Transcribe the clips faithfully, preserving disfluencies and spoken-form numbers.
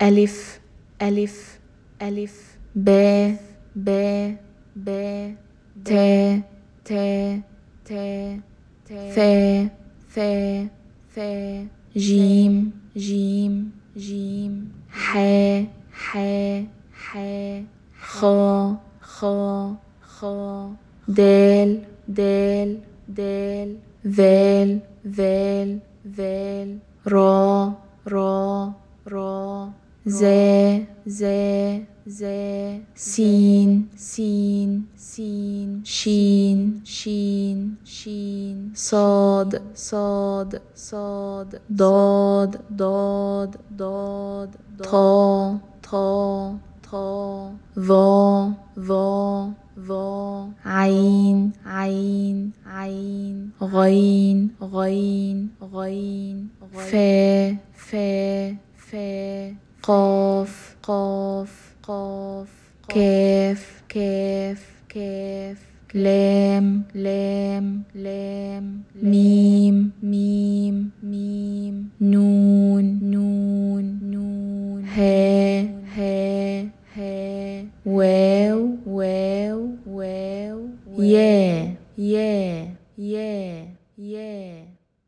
ألف ألف ألف ب ب ب ت ت ت ث ث ث جيم جيم جيم ح ح ح خ خ خ دال دال دال ذال ذال ذال را را را ز ز ز سين سين سين شين شين شين صاد صاد صاد ضاد ضاد ضاد طا طا طا ظا ظا ظا عين عين عين غين غين غين فا فا فا قاف قاف قاف كاف كاف كاف لام لام لام ميم ميم ميم نون نون نون ها ها ها واو واو واو يا يا يا يا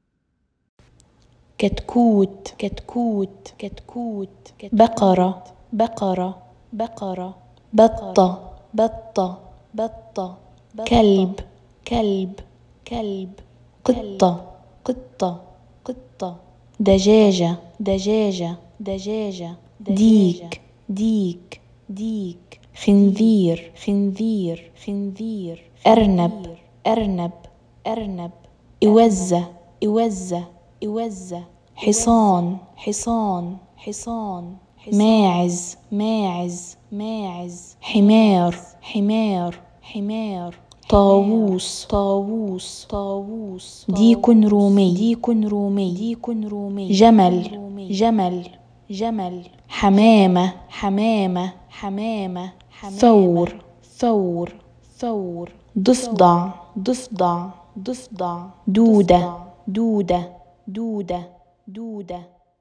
كتكوت كتكوت كتكوت بقرة بقرة بقرة بطة بطة بطة كلب كلب كلب قطة قطة قطة دجاجة دجاجة دجاجة ديك ديك ديك خنزير خنزير خنزير أرنب أرنب أرنب إوزة إوزة إوزة حصان حصان حصان ماعز ماعز ماعز حمار حمار حمار طاووس طاووس طاووس ديك رومي ديك رومي ديك رومي جمل جمل جمل حمامة حمامة حمامة ثور ثور ثور ضفدع ضفدع ضفدع دودة دودة دودة دودة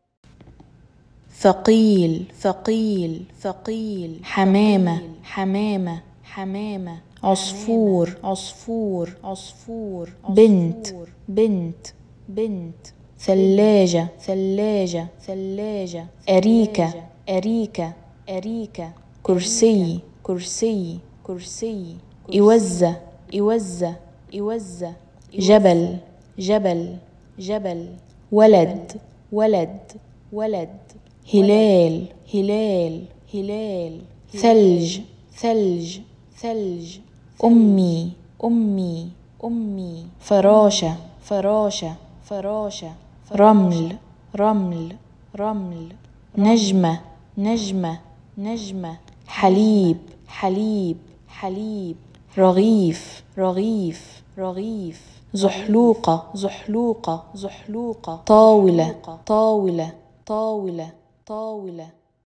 ثقيل ثقيل ثقيل حمامة حمامة حمامة عصفور عصفور عصفور بنت بنت بنت ثلاجة ثلاجة ثلاجة أريكة أريكة أريكة كرسي كرسي كرسي إوزة إوزة إوزة جبل جبل جبل ولد ولد ولد هلال هلال هلال ثلج ثلج ثلج أمي أمي أمي فراشة فراشة فراشة رمل رمل رمل نجمة نجمة نجمة حليب حليب حليب رغيف رغيف رغيف زحلوقة زحلوقة زحلوقة طاولة طاولة طاولة طاولة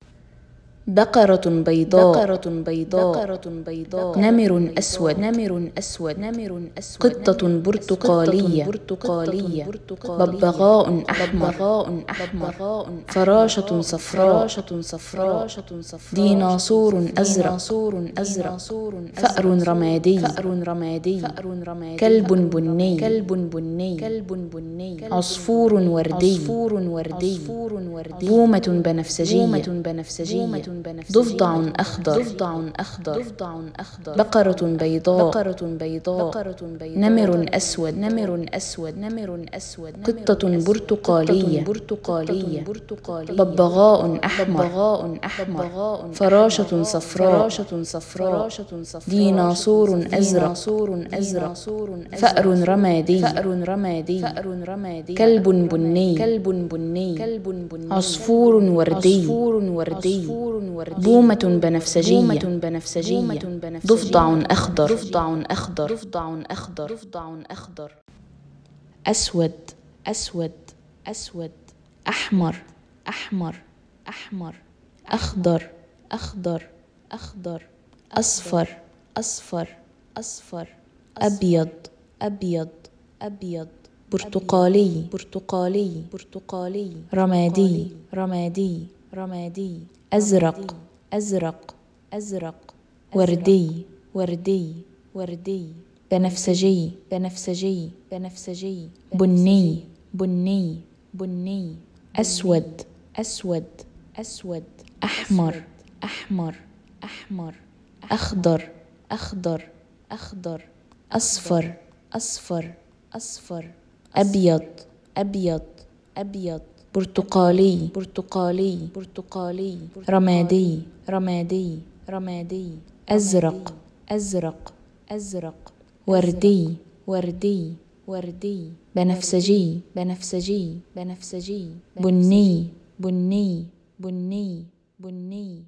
بقرة بيضاء بقرة بيضاء بقرة بيضاء نمر أسود نمر أسود نمر أسود قطة برتقالية برتقالية ببغاء أحمر ببغاء أحمر فراشة صفراء فراشة صفراء ديناصور أزرق ديناصور أزرق فأر رمادي فأر رمادي كلب بني كلب بني كلب بني عصفور وردي عصفور وردي بومة بنفسجية بومة بنفسجية ضفدع أخضر ضفدع أخضر ضفدع أخضر بقرة بيضاء بقرة بيضاء بقرة بيضاء نمر أسود نمر أسود نمر أسود قطة برتقالية برتقالية ببغاء أحمر ببغاء أحمر فراشة صفراء فراشة صفراء ديناصور أزرق ديناصور أزرق فأر رمادي فأر رمادي فأر رمادي كلب بني كلب بني كلب بني عصفور وردي عصفور وردي بومة بنفسجية بومة بنفسجية ضفدع أخضر ضفدع أخضر ضفدع أخضر ضفدع أخضر أسود أسود أسود أحمر أحمر أحمر أخضر أخضر أخضر أصفر أصفر أصفر أبيض أبيض أبيض برتقالي برتقالي برتقالي رمادي رمادي رمادي أزرق أزرق أزرق وردي وردي وردي بنفسجي بنفسجي بنفسجي بني بني بني أسود أسود أسود أحمر أحمر أحمر أخضر أخضر أخضر أصفر أصفر أصفر أبيض أبيض أبيض برتقالي برتقالي برتقالي رمادي رمادي رمادي أزرق أزرق أزرق وردي وردي وردي بنفسجي بنفسجي بنفسجي بني بني بني بني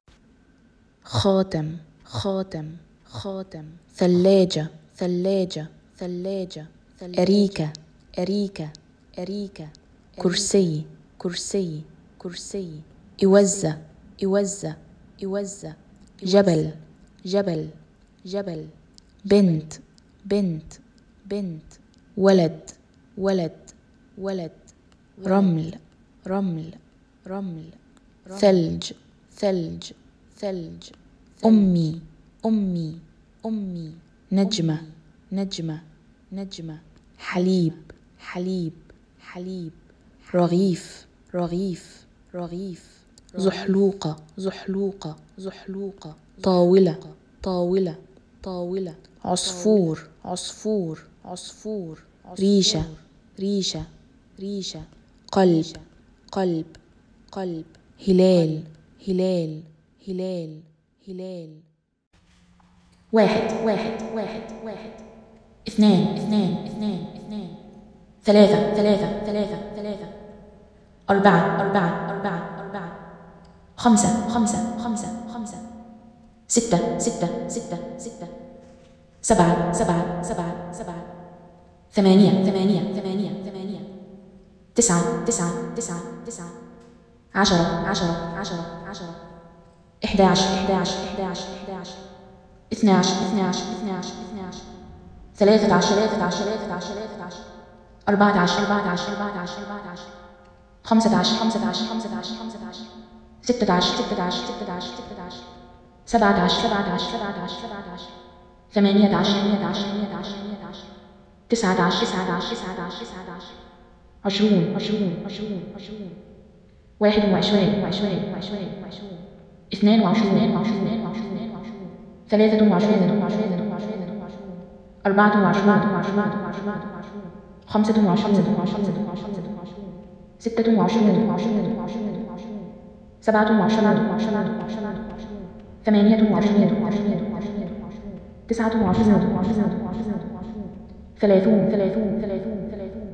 خاتم خاتم خاتم ثلاجة ثلاجة ثلاجة أريكة أريكة أريكة كرسي كرسي كرسي إوزة إوزة إوزة جبل جبل جبل بنت بنت بنت ولد ولد ولد رمل رمل رمل ثلج ثلج ثلج أمي أمي أمي نجمة نجمة نجمة حليب حليب حليب رغيف رغيف رغيف زحلوقة زحلوقة زحلوقة طاولة طاولة طاولة عصفور عصفور عصفور ريشة ريشة ريشة قلب قلب قلب هلال هلال هلال هلال واحد واحد واحد واحد اثنان اثنان اثنان اثنان ثلاثة ثلاثة ثلاثة ثلاثة أربعة أربعة أربعة أربعة خمسة خمسة خمسة خمسة ستة ستة ستة ستة سبعة سبعة سبعة سبعة ثمانية ثمانية ثمانية ثمانية تسعة تسعة تسعة تسعة عشرة عشرة عشرة عشرة إحدى عشر إحدى عشر إحدى عشر إحدى عشر اثنا عشر اثنا عشر اثنا عشر اثنا عشر ثلاثة عشر ثلاثة عشر ثلاثة عشر ثلاثة عشر أربعة عشر أربعة عشر أربعة عشر أربعة عشر خمسة عشر خمسة عشر خمسة عشر خمسة عشر ستة عشر ستة عشر ستة عشر ستة عشر سبعة عشر سبعة عشر سبعة عشر سبعة عشر ثمانية عشر ثمانية عشر ثمانية عشر ثمانية عشر تسعة عشر تسعة عشر تسعة عشر تسعة عشر عشرون عشرون عشرون عشرون واحد وعشرين وعشرين وعشرين وعشرون اثنان وعشرون اثنان وعشرون اثنان وعشرون اثنان وعشرون ثلاثة وعشرون ثلاثة وعشرون ثلاثة وعشرون أربعة وعشرون أربعة وعشرون خمسة وعشرون خمسة وعشرون ستة وعشرون ستة وعشرون وعشرون سبعة وعشرون وعشرون ثمانية وعشرون وعشرون تسعة وعشرون وعشرون ثلاثون ثلاثون ثلاثون ثلاثون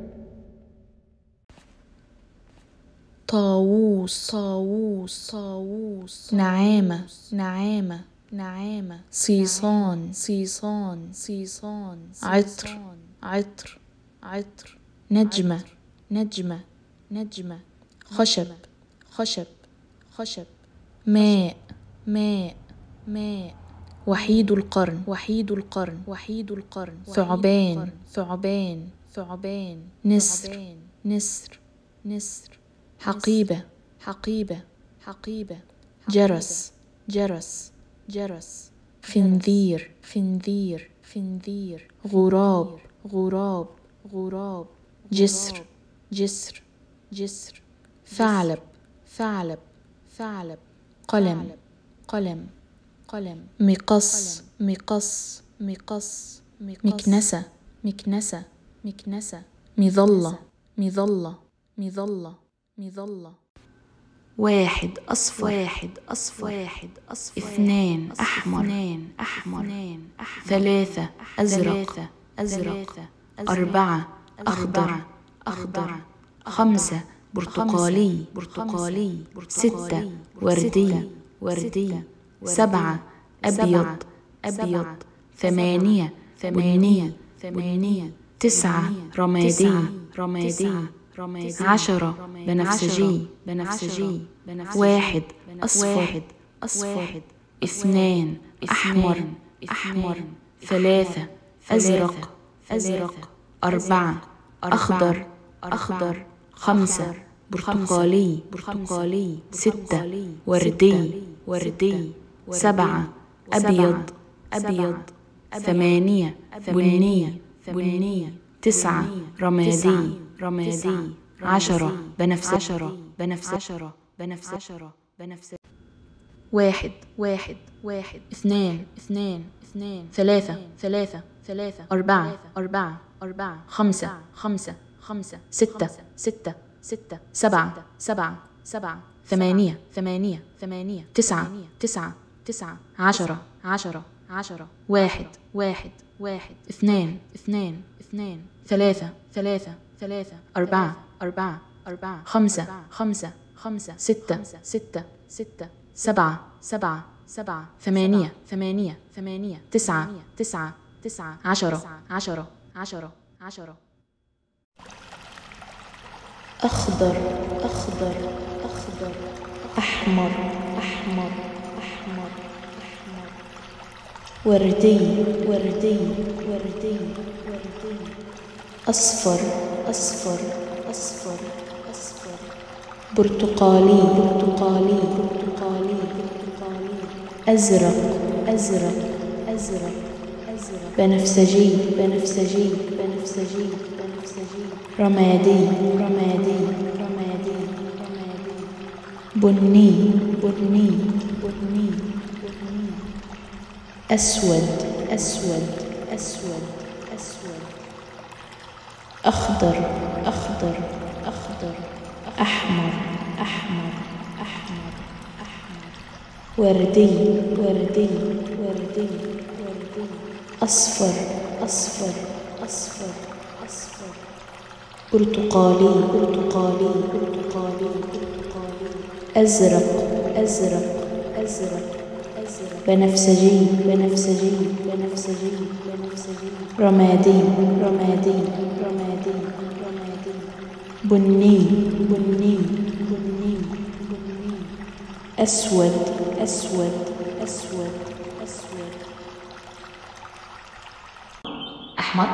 طاووس طاووس طاووس نعامة نعامة نعامة صيصان صيصان صيصان عطر عطر عطر نجمة نجمة نجمة خشب خشب خشب ماء ماء ماء وحيد القرن وحيد القرن وحيد القرن ثعبان ثعبان ثعبان نسر نسر نسر حقيبة حقيبة حقيبة جرس جرس جرس خنذير خنذير خنذير غراب غراب غراب جسر جسر جسر ثعلب ثعلب ثعلب قلم قلم قلم مقص مقص مقص مكنسة مكنسة مكنسة مظلة مظلة مظلة مظلة واحد أصفر واحد أصفر واحد أصفر اثنان أحمر اثنان أحمر ثلاثة أزرق أزرق أربعة أخضر أخضر خمسة برتقالي برتقالي ستة وردي وردي سبعة أبيض أبيض ثمانية ثمانية ثمانية تسعة رمادي رمادي عشرة بنفسجي بنفسجي واحد أصفر أصفر اثنان أحمر أحمر ثلاثة أزرق أزرق أربعة أخضر أخضر خمسة برتقالي برتقالي ستة وردي وردي سبعة أبيض أبيض ثمانية بني بني تسعة رمادي رمادي عشرة بنفسجي عشرة بنفسجي عشرة بنفسجي عشرة بنفسجي واحد واحد واحد اثنان اثنان اثنان ثلاثة ثلاثة ثلاثة أربعة أربعة أربعة خمسة خمسة خمسة ستة ستة ستة سبعة سبعة سبعة ثمانية ثمانية ثمانية تسعة تسعة تسعة عشرة عشرة عشرة واحد واحد واحد اثنان اثنان اثنان ثلاثة ثلاثة ثلاثة أربعة أربعة أربعة خمسة خمسة خمسة ستة ستة ستة سبعة سبعة سبعة ثمانية ثمانية ثمانية تسعة تسعة تسعة عشرة عشرة عشرة عشرة أخضر أخضر أخضر أحمر أحمر أحمر أحمر وردي وردي وردي وردي أصفر أصفر أصفر أصفر برتقالي برتقالي برتقالي برتقالي أزرق أزرق أزرق أزرق بنفسجي بنفسجي بنفسجي بنفسجي رمادي رمادي رمادي رمادي بني بني بني بني أسود أسود أسود أسود أخضر أخضر أخضر أحمر أحمر أحمر أحمر وردي وردي وردي وردي أصفر أصفر أصفر أصفر برتقالي برتقالي برتقالي برتقالي أزرق أزرق أزرق أزرق بنفسجي بنفسجي بنفسجي بنفسجي رمادي رمادي رمادي رمادي بني بني بني بني أسود أسود أسود أسود أحمر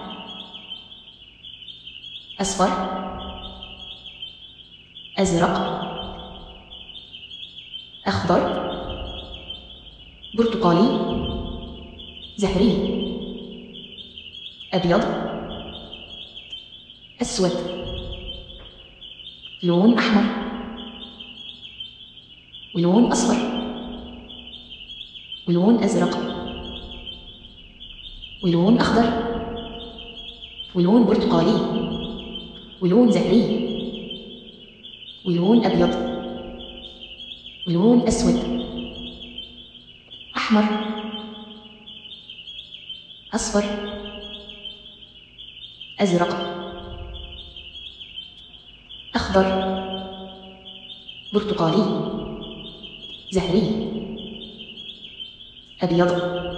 أصفر أزرق أخضر برتقالي زهري أبيض أسود لون أحمر ولون أصفر ولون أزرق ولون أخضر ولون برتقالي ولون زهري ولون أبيض ولون أسود أحمر أصفر أزرق أخضر برتقالي زهري أبيض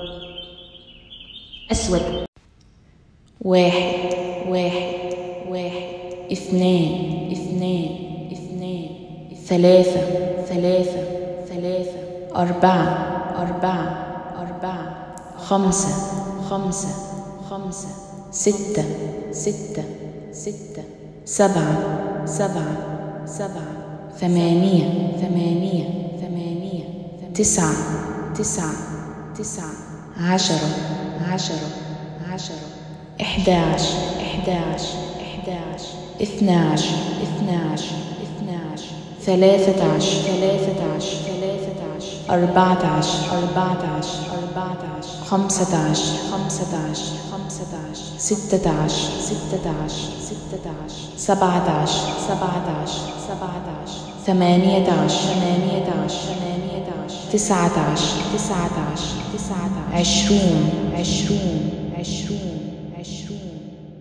أسود واحد واحد واحد اثنان اثنان اثنان ثلاثة ثلاثة ثلاثة أربعة أربعة أربعة خمسة خمسة خمسة ستة ستة ستة سبعة سبعة سبعة ثمانية ثمانية ثمانية تسعة تسعة تسعة عشرة عشرة عشرة إحداش إحداش إحداش اثناش اثناش اثناش ثلاثة عشر ثلاثة عشر ثلاثة عشر أربعة عشر أربعة عشر أربعة عشر خمسة عشر خمسة عشر خمسة عشر ستة عشر ستة عشر ستة عشر سبعة عشر سبعة عشر سبعة عشر ثمانية عشر ثمانية عشر ثمانية عشر تسعة عشر تسعة عشر تسعة عشر عشرون عشرون عشرون عشرون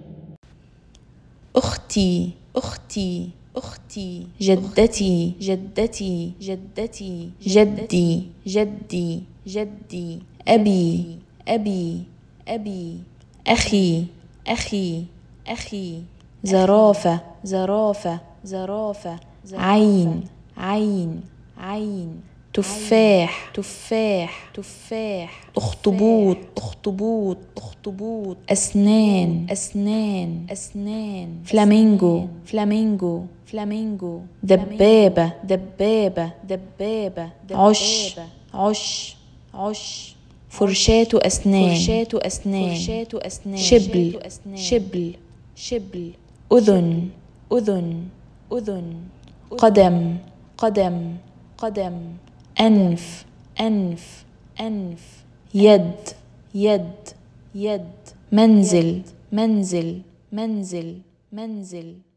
أختي أختي أختي جدتي جدتي جدتي جدي جدي جدي أبي أبي أبي أخي أخي أخي زرافة زرافة زرافة عين عين عين تفاح تفاح تفاح أخطبوط أخطبوط أخطبوط أسنان أسنان أسنان فلامينجو فلامينجو فلامينجو دبابة دبابة دبابة عش عش عش فرشاة أسنان فرشاة أسنان فرشاة أسنان شبل شبل شبل أذن أذن أذن قدم قدم قدم أنف أنف أنف يد يد يد منزل منزل منزل منزل